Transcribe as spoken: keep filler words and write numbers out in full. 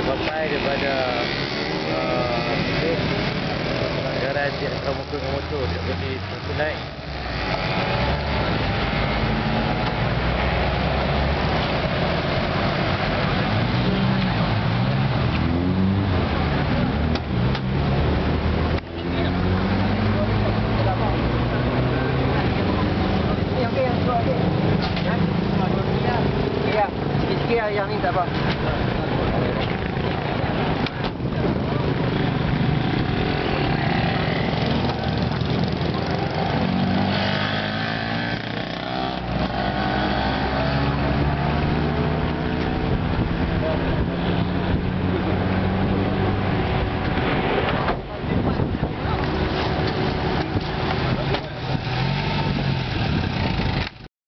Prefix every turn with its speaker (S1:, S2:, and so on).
S1: sampai daripada uh, pelanggaran di antara motor dengan motor. Dia boleh terus naik.
S2: Ya, sikit-sikit yang ni tak apa.